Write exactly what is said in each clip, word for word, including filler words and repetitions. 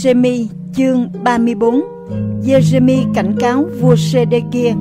Giê-rê-mi chương ba mươi bốn. Giê-rê-mi cảnh cáo vua Sê-đê-kia.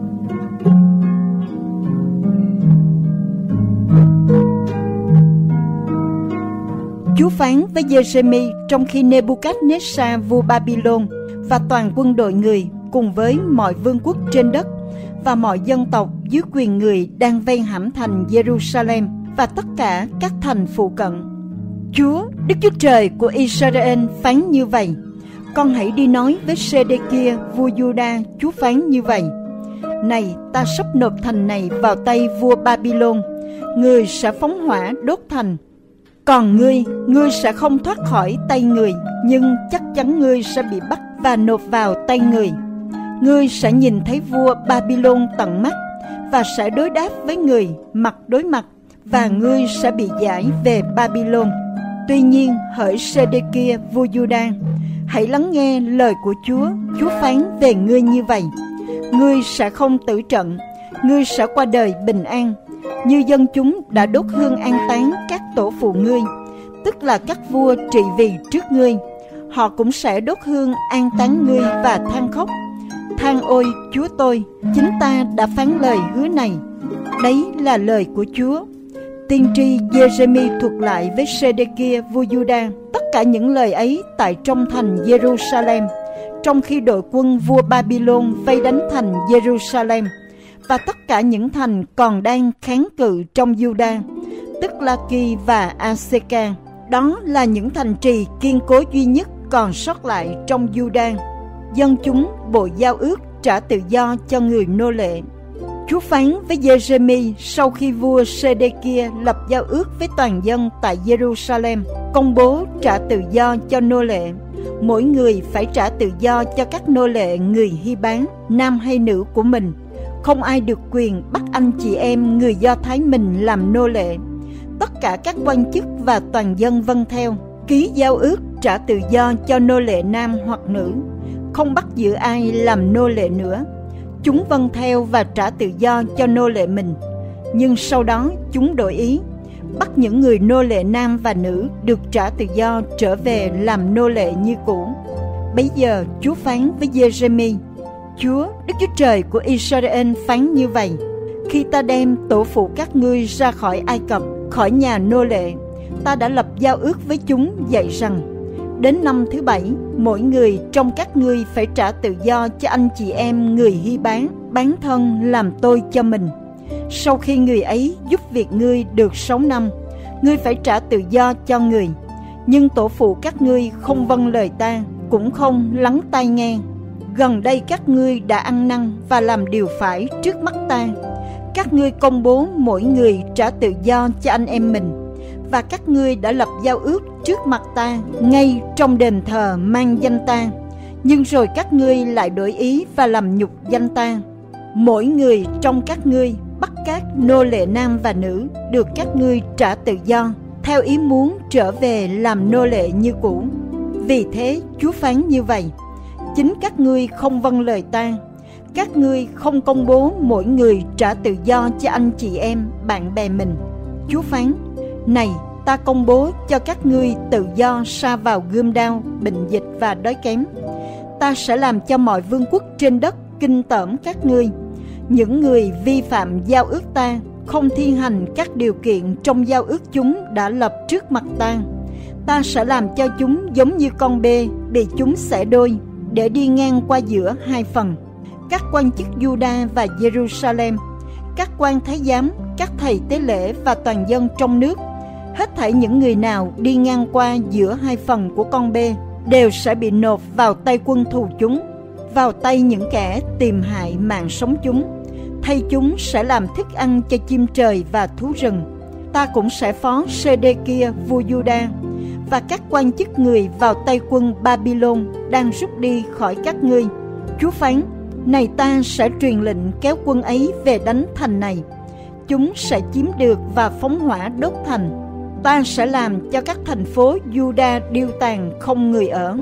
Chúa phán với Giê-rê-mi trong khi Nê-bu-cát-nét-sa vua Ba-bi-lôn và toàn quân đội người cùng với mọi vương quốc trên đất và mọi dân tộc dưới quyền người đang vây hãm thành Giê-ru-sa-lem và tất cả các thành phụ cận. Chúa, Đức Chúa Trời của Israel phán như vậy: con hãy đi nói với Sê-đê-kia vua Giu-đa, Chúa phán như vậy: này, ta sắp nộp thành này vào tay vua Ba-bi-lôn, người sẽ phóng hỏa đốt thành. Còn ngươi, ngươi sẽ không thoát khỏi tay người, nhưng chắc chắn ngươi sẽ bị bắt và nộp vào tay người. Ngươi sẽ nhìn thấy vua Ba-bi-lôn tận mắt và sẽ đối đáp với người mặt đối mặt, và ngươi sẽ bị giải về Ba-bi-lôn. Tuy nhiên, hỡi Sê-đê-kia vua Giu-đa, hãy lắng nghe lời của Chúa. Chúa phán về ngươi như vậy: ngươi sẽ không tử trận, ngươi sẽ qua đời bình an, như dân chúng đã đốt hương an táng các tổ phụ ngươi, tức là các vua trị vì trước ngươi. Họ cũng sẽ đốt hương an táng ngươi và than khóc: than ôi Chúa tôi, chính ta đã phán lời hứa này. Đấy là lời của Chúa. Tiên tri Giê-rê-mi thuật lại với Sê-đê-kia vua Giu-đa tất cả những lời ấy tại trong thành Giê-ru-sa-lem, trong khi đội quân vua Ba-bi-lôn vây đánh thành Giê-ru-sa-lem và tất cả những thành còn đang kháng cự trong Giu-đa, tức La-ki và A-sê-ca. Đó là những thành trì kiên cố duy nhất còn sót lại trong Giu-đa. Dân chúng bộ giao ước trả tự do cho người nô lệ. Chúa phán với Giê-rê-mi sau khi vua Sê-đê-kia lập giao ước với toàn dân tại Giê-ru-sa-lem, công bố trả tự do cho nô lệ. Mỗi người phải trả tự do cho các nô lệ người Hy Bán, nam hay nữ của mình. Không ai được quyền bắt anh chị em người Do Thái mình làm nô lệ. Tất cả các quan chức và toàn dân vâng theo, ký giao ước trả tự do cho nô lệ nam hoặc nữ, không bắt giữ ai làm nô lệ nữa. Chúng vâng theo và trả tự do cho nô lệ mình. Nhưng sau đó chúng đổi ý, bắt những người nô lệ nam và nữ được trả tự do trở về làm nô lệ như cũ. Bấy giờ Chúa phán với Giê-rê-mi: Chúa, Đức Chúa Trời của Israel phán như vậy: khi ta đem tổ phụ các ngươi ra khỏi Ai Cập, khỏi nhà nô lệ, ta đã lập giao ước với chúng dạy rằng: đến năm thứ bảy, mỗi người trong các ngươi phải trả tự do cho anh chị em người Hy Bán, bán thân làm tôi cho mình. Sau khi người ấy giúp việc ngươi được sáu năm, ngươi phải trả tự do cho người. Nhưng tổ phụ các ngươi không vâng lời ta, cũng không lắng tai nghe. Gần đây các ngươi đã ăn năn và làm điều phải trước mắt ta. Các ngươi công bố mỗi người trả tự do cho anh em mình, và các ngươi đã lập giao ước trước mặt ta ngay trong đền thờ mang danh ta. Nhưng rồi các ngươi lại đổi ý và làm nhục danh ta. Mỗi người trong các ngươi bắt các nô lệ nam và nữ được các ngươi trả tự do, theo ý muốn trở về làm nô lệ như cũ. Vì thế Chúa phán như vậy: chính các ngươi không vâng lời ta. Các ngươi không công bố mỗi người trả tự do cho anh chị em, bạn bè mình. Chúa phán: này, ta công bố cho các ngươi tự do sa vào gươm đao, bệnh dịch và đói kém. Ta sẽ làm cho mọi vương quốc trên đất kinh tởm các ngươi. Những người vi phạm giao ước ta, không thi hành các điều kiện trong giao ước chúng đã lập trước mặt ta, ta sẽ làm cho chúng giống như con bê bị chúng xẻ đôi, để đi ngang qua giữa hai phần. Các quan chức Giu-đa và Giê-ru-sa-lem, các quan thái giám, các thầy tế lễ và toàn dân trong nước, hết thảy những người nào đi ngang qua giữa hai phần của con bê đều sẽ bị nộp vào tay quân thù chúng, vào tay những kẻ tìm hại mạng sống chúng. Thay chúng sẽ làm thức ăn cho chim trời và thú rừng. Ta cũng sẽ phó Sê-đê-kia vua Giu-đa và các quan chức người vào tay quân Ba-bi-lôn đang rút đi khỏi các ngươi. Chúa phán: này, ta sẽ truyền lệnh kéo quân ấy về đánh thành này. Chúng sẽ chiếm được và phóng hỏa đốt thành. Ta sẽ làm cho các thành phố Giu-đa điêu tàn không người ở.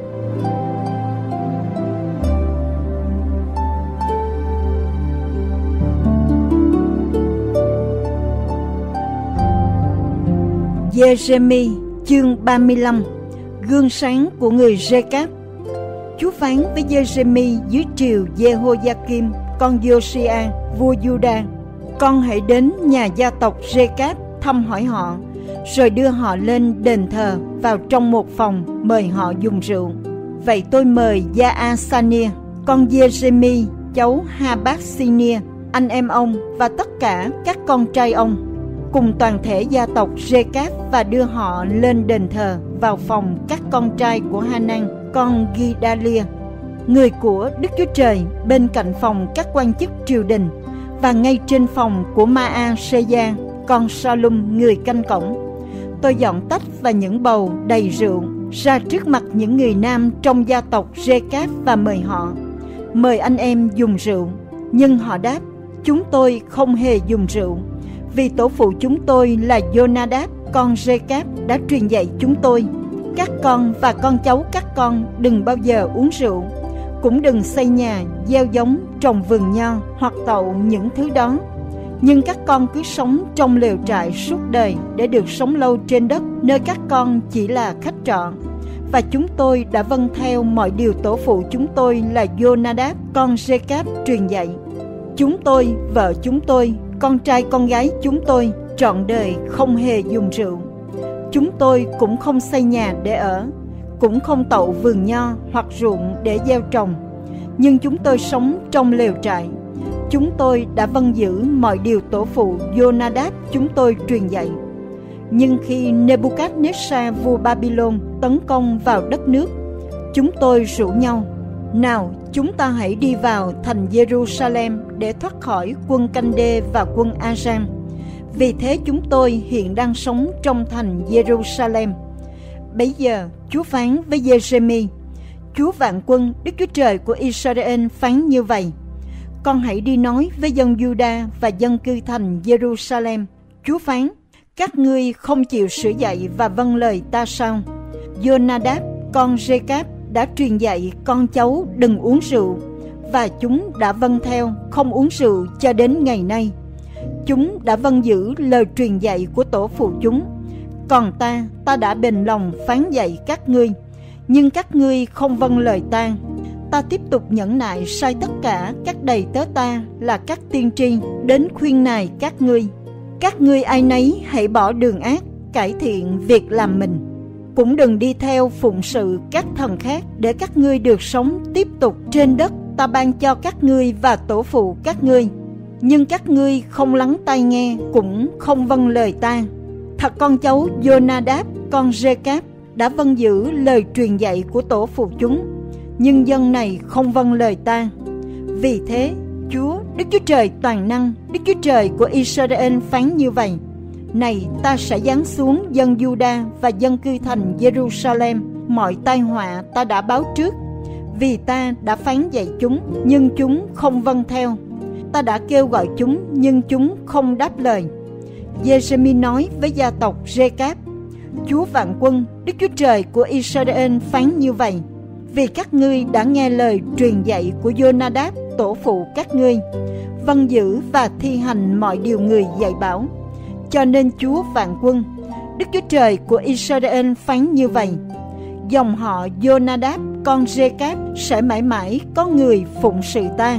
Giê-rê-mi chương ba mươi lăm. gương sáng của người Rê-cáp. Chúa phán với Giê-rê-mi dưới triều Giê-hô-gia-kim con Giô-si-a vua Giu-đa: con hãy đến nhà gia tộc Rê-cáp thăm hỏi họ, rồi đưa họ lên đền thờ vào trong một phòng, mời họ dùng rượu. Vậy tôi mời Gia-a-sa-nia con Giê-rê-mi cháu Ha-bát-si-nia, anh em ông và tất cả các con trai ông, cùng toàn thể gia tộc Rê-cáp, và đưa họ lên đền thờ vào phòng các con trai của Ha-nan con Ghi-đa-lia, người của Đức Chúa Trời, bên cạnh phòng các quan chức triều đình, và ngay trên phòng của Ma-a-sê-gia con Sa-lum, người canh cổng. Tôi dọn tách và những bầu đầy rượu ra trước mặt những người nam trong gia tộc Rê-cáp và mời họ: mời anh em dùng rượu. Nhưng họ đáp: chúng tôi không hề dùng rượu, vì tổ phụ chúng tôi là Giô-na-đáp con Rê-cáp đã truyền dạy chúng tôi: các con và con cháu các con đừng bao giờ uống rượu, cũng đừng xây nhà, gieo giống, trồng vườn nho hoặc tậu những thứ đó. Nhưng các con cứ sống trong lều trại suốt đời để được sống lâu trên đất, nơi các con chỉ là khách trọ. Và chúng tôi đã vâng theo mọi điều tổ phụ chúng tôi là Giô-na-đáp con Rê-cáp truyền dạy. Chúng tôi, vợ chúng tôi, con trai con gái chúng tôi trọn đời không hề dùng rượu. Chúng tôi cũng không xây nhà để ở, cũng không tậu vườn nho hoặc ruộng để gieo trồng, nhưng chúng tôi sống trong lều trại. Chúng tôi đã vâng giữ mọi điều tổ phụ Giô-na-đáp chúng tôi truyền dạy. Nhưng khi Nê-bu-cát-nét-sa vua Babylon tấn công vào đất nước, chúng tôi rủ nhau: nào, chúng ta hãy đi vào thành Giê-ru-sa-lem để thoát khỏi quân Canh-đê và quân A-ram. Vì thế chúng tôi hiện đang sống trong thành Giê-ru-sa-lem. Bấy giờ Chúa phán với Giê-rê-mi: Chúa vạn quân, Đức Chúa Trời của Israel phán như vậy: con hãy đi nói với dân Giu-đa và dân cư thành Giê-ru-sa-lem. Chúa phán: các ngươi không chịu sửa dạy và vâng lời ta sao? Giô-na-đáp con Rê-cáp đã truyền dạy con cháu đừng uống rượu, và chúng đã vâng theo không uống rượu cho đến ngày nay. Chúng đã vâng giữ lời truyền dạy của tổ phụ chúng. Còn ta, ta đã bền lòng phán dạy các ngươi, nhưng các ngươi không vâng lời ta. Ta tiếp tục nhẫn nại sai tất cả các đầy tớ ta là các tiên tri đến khuyên nài các ngươi: các ngươi ai nấy hãy bỏ đường ác, cải thiện việc làm mình, cũng đừng đi theo phụng sự các thần khác, để các ngươi được sống tiếp tục trên đất ta ban cho các ngươi và tổ phụ các ngươi. Nhưng các ngươi không lắng tai nghe, cũng không vâng lời ta. Thật con cháu Giô-na-đáp con Rê-cáp đã vâng giữ lời truyền dạy của tổ phụ chúng, nhưng dân này không vâng lời ta. Vì thế Chúa, Đức Chúa Trời toàn năng, Đức Chúa Trời của Israel phán như vậy: này, ta sẽ giáng xuống dân Giu-đa và dân cư thành Giê-ru-sa-lem mọi tai họa ta đã báo trước, vì ta đã phán dạy chúng, nhưng chúng không vâng theo. Ta đã kêu gọi chúng, nhưng chúng không đáp lời. Giê-rê-mi nói với gia tộc Rê-cáp: Chúa vạn quân, Đức Chúa Trời của Israel phán như vậy: vì các ngươi đã nghe lời truyền dạy của Giô-na-đáp tổ phụ các ngươi, vâng giữ và thi hành mọi điều người dạy bảo, cho nên Chúa vạn quân, Đức Chúa Trời của Israel phán như vậy: dòng họ Giô-na-đáp con Rê-cáp sẽ mãi mãi có người phụng sự ta.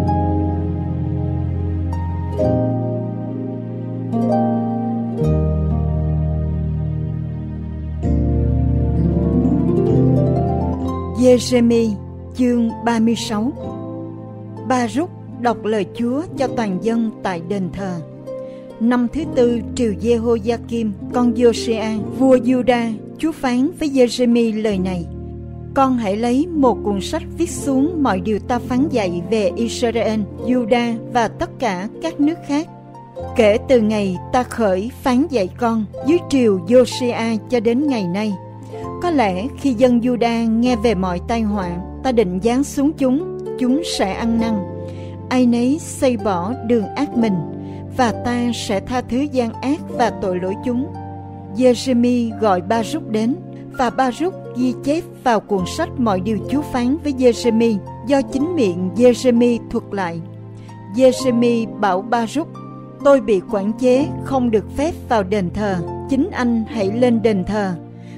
Giê-rê-mi chương ba mươi sáu. Ba-rúc đọc lời Chúa cho toàn dân tại đền thờ. Năm thứ tư triều Giê-hô-gia-kim con Giô-si-a vua Giu-đa, Chúa phán với Giê-rê-mi lời này: con hãy lấy một cuốn sách viết xuống mọi điều ta phán dạy về Israel, Giu-đa và tất cả các nước khác, kể từ ngày ta khởi phán dạy con dưới triều Giô-si-a cho đến ngày nay. Có lẽ khi dân Giu-đa nghe về mọi tai họa ta định giáng xuống chúng, chúng sẽ ăn năn, ai nấy xây bỏ đường ác mình, và ta sẽ tha thứ gian ác và tội lỗi chúng. Giê-rê-mi gọi Ba-rúc đến, và Ba-rúc ghi chép vào cuốn sách mọi điều Chúa phán với Giê-rê-mi, do chính miệng Giê-rê-mi thuật lại. Giê-rê-mi bảo Ba-rúc: tôi bị quản chế không được phép vào đền thờ, chính anh hãy lên đền thờ.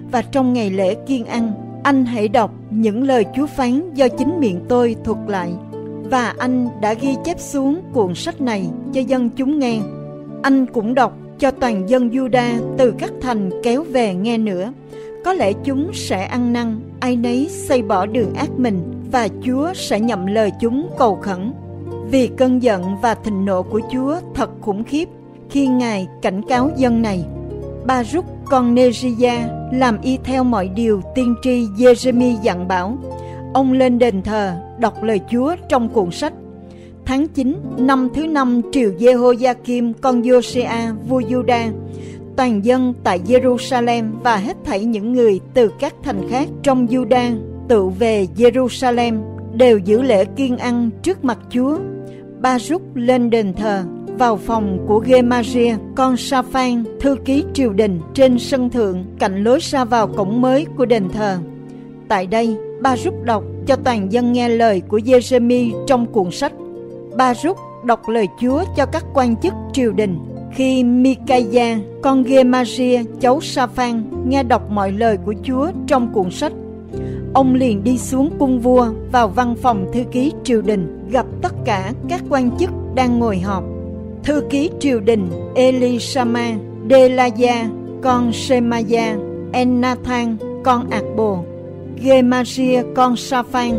và trong ngày lễ kiêng ăn, anh hãy đọc những lời Chúa phán do chính miệng tôi thuật lại. Và anh đã ghi chép xuống cuốn sách này cho dân chúng nghe. Anh cũng đọc cho toàn dân Giu-đa từ các thành kéo về nghe nữa. Có lẽ chúng sẽ ăn năn, ai nấy xây bỏ đường ác mình, và Chúa sẽ nhậm lời chúng cầu khẩn. Vì cơn giận và thịnh nộ của Chúa thật khủng khiếp khi Ngài cảnh cáo dân này. Ba-rúc con Nê-ri-a làm y theo mọi điều tiên tri Giê-rê-mi dặn bảo. Ông lên đền thờ đọc lời Chúa trong cuốn sách. Tháng chín, năm thứ năm triều Giê-hô-gia-kim con Giô-se-a vua Giu-đa, toàn dân tại Giê-ru-sa-lem và hết thảy những người từ các thành khác trong Giu-đa tụ về Giê-ru-sa-lem đều giữ lễ kiêng ăn trước mặt Chúa. Ba-rúc lên đền thờ vào phòng của Gê-ma-ria con Sa-phan, thư ký triều đình, trên sân thượng cạnh lối ra vào cổng mới của đền thờ. Tại đây, Ba-rúc đọc cho toàn dân nghe lời của Giê-rê-mi trong cuốn sách. Ba-rúc đọc lời Chúa cho các quan chức triều đình. Khi Mi-ca-gia con Gê-ma-ria cháu Sa-phan nghe đọc mọi lời của Chúa trong cuốn sách, ông liền đi xuống cung vua vào văn phòng thư ký triều đình, gặp tất cả các quan chức đang ngồi họp. Thư ký triều đình Eli-sa-ma, Đê-la-gia con Sê-ma-gia, En-na-than con Ạc-bồ, Gê-ma-ria con Sa-phan,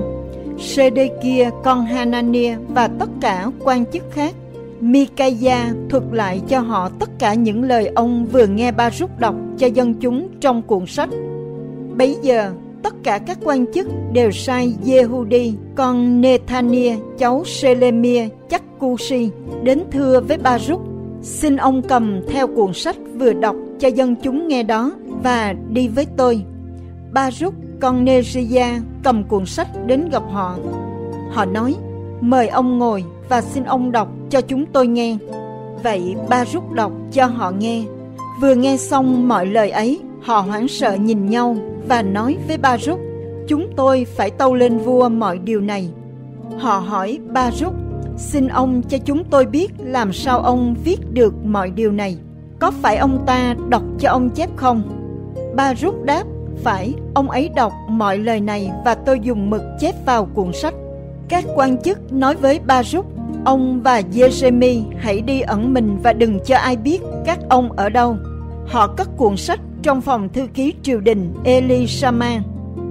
Sê-đê-kia con Ha-na-nia và tất cả quan chức khác. Mi-ca-gia thuật lại cho họ tất cả những lời ông vừa nghe Ba-rúc đọc cho dân chúng trong cuốn sách. Bấy giờ tất cả các quan chức đều sai Giê-hu-đi con Nê-than-nia cháu Sê-lê-mia chắc cu-si đến thưa với Ba-rúc, xin ông cầm theo cuốn sách vừa đọc cho dân chúng nghe đó và đi với tôi. Ba-rúc con Nê-ri-a cầm cuốn sách đến gặp họ. Họ nói, mời ông ngồi và xin ông đọc cho chúng tôi nghe. Vậy Ba-rúc đọc cho họ nghe. Vừa nghe xong mọi lời ấy, họ hoảng sợ nhìn nhau và nói với Ba-rúc, chúng tôi phải tâu lên vua mọi điều này. Họ hỏi Ba-rúc, xin ông cho chúng tôi biết làm sao ông viết được mọi điều này. Có phải ông ta đọc cho ông chép không? Ba-rúc đáp, phải, ông ấy đọc mọi lời này và tôi dùng mực chép vào cuốn sách. Các quan chức nói với Ba-rúc, ông và Giê-rê-mi hãy đi ẩn mình và đừng cho ai biết các ông ở đâu. Họ cất cuốn sách trong phòng thư ký triều đình Eli-sa-ma,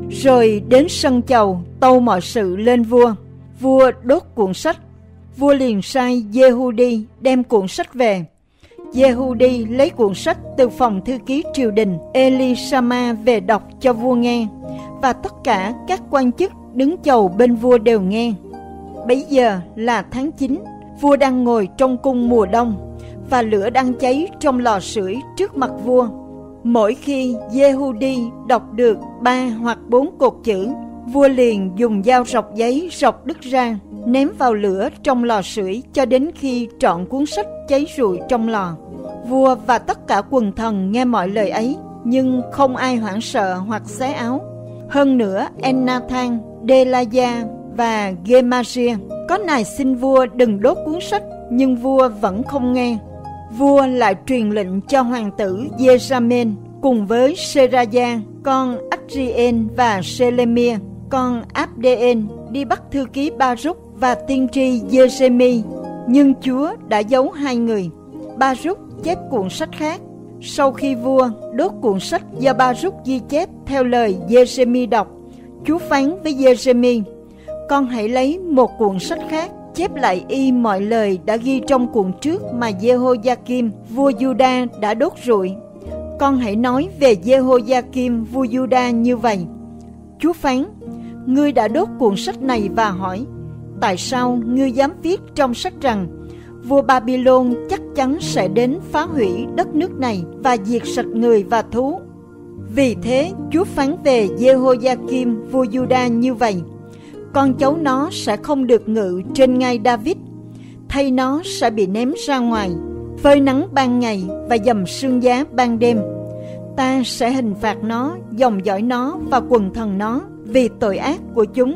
rồi đến sân chầu tâu mọi sự lên vua. Vua đốt cuốn sách. Vua liền sai Giê-hu-đi đem cuốn sách về. Giê-hu-đi lấy cuốn sách từ phòng thư ký triều đình Eli-sa-ma về đọc cho vua nghe, và tất cả các quan chức đứng chầu bên vua đều nghe. Bấy giờ là tháng chín, vua đang ngồi trong cung mùa đông, và lửa đang cháy trong lò sưởi trước mặt vua. Mỗi khi Giê-hu-đi đọc được ba hoặc bốn cột chữ, vua liền dùng dao rọc giấy rọc đứt ra, ném vào lửa trong lò sưởi cho đến khi trọn cuốn sách cháy rụi trong lò. Vua và tất cả quần thần nghe mọi lời ấy, nhưng không ai hoảng sợ hoặc xé áo. Hơn nữa, En-na-than, Đê-la-gia và Gê-ma-ria có nài xin vua đừng đốt cuốn sách, nhưng vua vẫn không nghe. Vua lại truyền lệnh cho hoàng tử Giê-ra-men cùng với Sê-ra-gia con Ách-ri-en và Sê-lê-mia con Áp-đê-en đi bắt thư ký Ba-rúc và tiên tri Giê-rê-mi, nhưng Chúa đã giấu hai người. Ba-rúc chép cuốn sách khác. Sau khi vua đốt cuốn sách do Ba-rúc ghi chép theo lời Giê-rê-mi đọc, Chúa phán với Giê-rê-mi, con hãy lấy một cuốn sách khác, chép lại y mọi lời đã ghi trong cuốn trước mà Giê-hô-gia-kim vua Giu-đa đã đốt rụi. Con hãy nói về Giê-hô-gia-kim vua Giu-đa như vậy: Chúa phán, ngươi đã đốt cuốn sách này và hỏi, tại sao ngươi dám viết trong sách rằng vua Babylon chắc chắn sẽ đến phá hủy đất nước này và diệt sạch người và thú? Vì thế Chúa phán về Giê-hô-gia-kim vua Giu-đa như vậy: con cháu nó sẽ không được ngự trên ngai David, thay nó sẽ bị ném ra ngoài, phơi nắng ban ngày và dầm sương giá ban đêm. Ta sẽ hình phạt nó, dòng dõi nó và quần thần nó vì tội ác của chúng.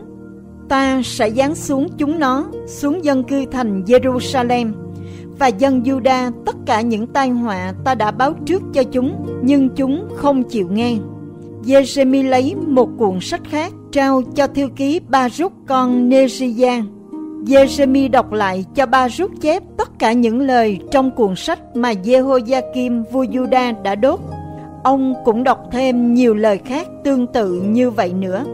Ta sẽ giáng xuống chúng nó, xuống dân cư thành Giê-ru-sa-lem và dân Giu-đa tất cả những tai họa ta đã báo trước cho chúng, nhưng chúng không chịu nghe. Giê-rê-mi lấy một cuộn sách khác trao cho thư ký Ba-rúc con Nê-ri-gia. Giê-rê-mi đọc lại cho Ba-rúc chép tất cả những lời trong cuộn sách mà Giê-hô-gia-kim vua Giu-đa đã đốt. Ông cũng đọc thêm nhiều lời khác tương tự như vậy nữa.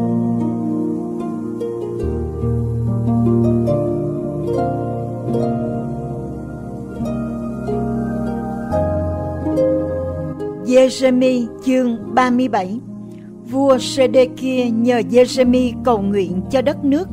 Giê-rê-mi chương ba mươi bảy. Vua Sê-đê-kia nhờ Giê-rê-mi cầu nguyện cho đất nước.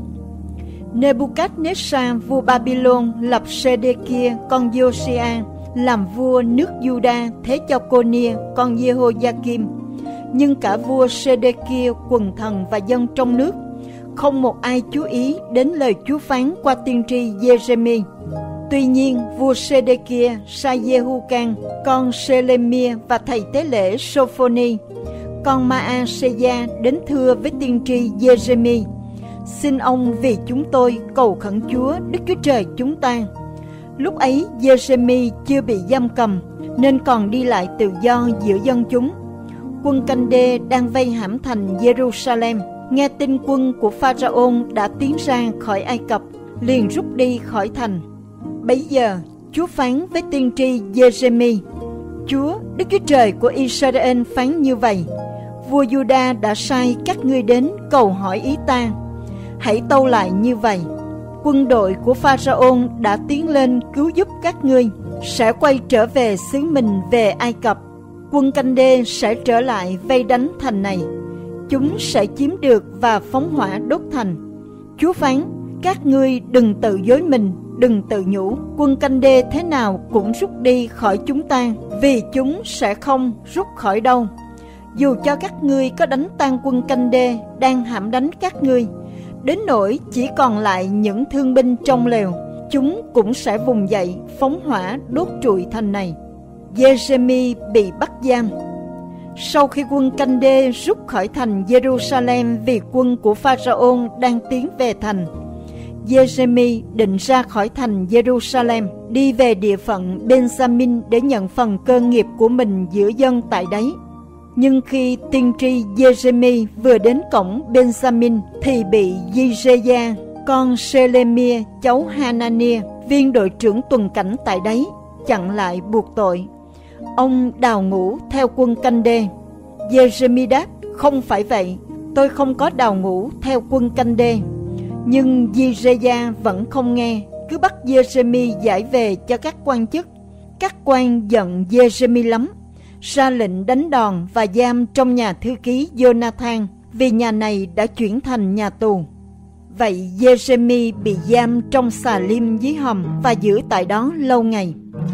Nê-bu-cát-nét-sa vua Ba-bi-lôn lập Sê-đê-kia con Giô-si-a làm vua nước Giu-đa, thế cho Cô-nia con Giê-hô-gia-kim. Nhưng cả vua Sê-đê-kia, quần thần và dân trong nước, không một ai chú ý đến lời Chúa phán qua tiên tri Giê-rê-mi. Tuy nhiên, vua Sê-đê-kia sai Giê-hu-can con Sê-lê-mia và thầy tế lễ Sô-phô-ni con Ma-a-sê-gia đến thưa với tiên tri Giê-rê-mi: xin ông vì chúng tôi cầu khẩn Chúa Đức Chúa Trời chúng ta. Lúc ấy Giê-rê-mi chưa bị giam cầm nên còn đi lại tự do giữa dân chúng. Quân Canh-đê đang vây hãm thành Giê-ru-sa-lem, nghe tin quân của Pha-ra-ôn đã tiến ra khỏi Ai Cập, liền rút đi khỏi thành. Bấy giờ Chúa phán với tiên tri Giê-rê-mi: Chúa Đức Chúa Trời của Israel phán như vậy: vua Giu-đa đã sai các ngươi đến cầu hỏi ý ta. Hãy tâu lại như vậy: quân đội của Pha-ra-ôn đã tiến lên cứu giúp các ngươi, sẽ quay trở về xứ mình về Ai Cập. Quân Canh-đê sẽ trở lại vây đánh thành này. Chúng sẽ chiếm được và phóng hỏa đốt thành. Chúa phán: các ngươi đừng tự dối mình, đừng tự nhủ quân Canh-đê thế nào cũng rút đi khỏi chúng ta, vì chúng sẽ không rút khỏi đâu. Dù cho các ngươi có đánh tan quân Canh-đê đang hãm đánh các ngươi, đến nỗi chỉ còn lại những thương binh trong lều, chúng cũng sẽ vùng dậy phóng hỏa đốt trụi thành này. Giê-rê-mi bị bắt giam. Sau khi quân Canh-đê rút khỏi thành Giê-ru-sa-lem vì quân của Pha-ra-ôn đang tiến về thành, Giê-rê-mi định ra khỏi thành Giê-ru-sa-lem, đi về địa phận Ben-gia-min để nhận phần cơ nghiệp của mình giữa dân tại đấy. Nhưng khi tiên tri Giê-rê-mi vừa đến cổng Ben-gia-min thì bị Gi-rê-gia con Sê-lê-mia cháu Ha-na-nia, viên đội trưởng tuần cảnh tại đấy, chặn lại buộc tội. Ông đào ngũ theo quân Canh-đê. Giê-rê-mi đáp: không phải vậy, tôi không có đào ngũ theo quân Canh-đê. Nhưng Gi-rê-gia vẫn không nghe, cứ bắt Giê-rê-mi giải về cho các quan chức. Các quan giận Giê-rê-mi lắm, ra lệnh đánh đòn và giam trong nhà thư ký Jonathan, vì nhà này đã chuyển thành nhà tù. Vậy Giê-rê-mi bị giam trong xà lim dưới hầm và giữ tại đó lâu ngày.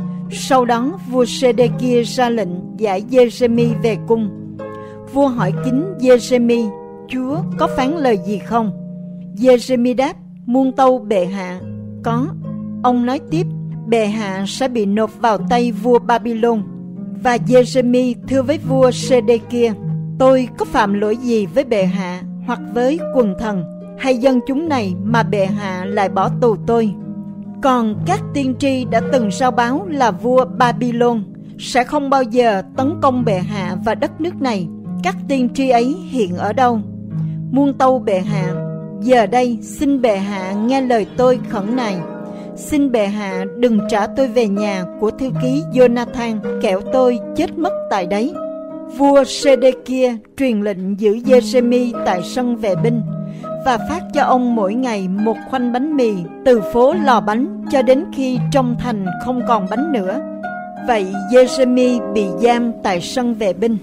Sau đó vua Sê-đê-kia ra lệnh giải Giê-rê-mi về cung. Vua hỏi kín Giê-rê-mi: Chúa có phán lời gì không? Giê-rê-mi đáp: muôn tâu bệ hạ. Có. Ông nói tiếp: bệ hạ sẽ bị nộp vào tay vua Ba-bi-lôn. Và Giê-rê-mi thưa với vua Sê-đê-kia: tôi có phạm lỗi gì với bệ hạ hoặc với quần thần hay dân chúng này mà bệ hạ lại bỏ tù tôi? Còn các tiên tri đã từng rao báo là vua Ba-bi-lôn sẽ không bao giờ tấn công bệ hạ và đất nước này. Các tiên tri ấy hiện ở đâu? Muôn tâu bệ hạ, giờ đây xin bệ hạ nghe lời tôi khẩn này. Xin bệ hạ đừng trả tôi về nhà của thư ký Jonathan, kẻo tôi chết mất tại đấy. Vua Sê-đê-kia truyền lệnh giữ Giê-rê-mi tại sân vệ binh và phát cho ông mỗi ngày một khoanh bánh mì từ phố lò bánh cho đến khi trong thành không còn bánh nữa. Vậy Giê-rê-mi bị giam tại sân vệ binh.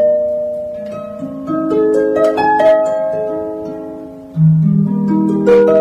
Thank you.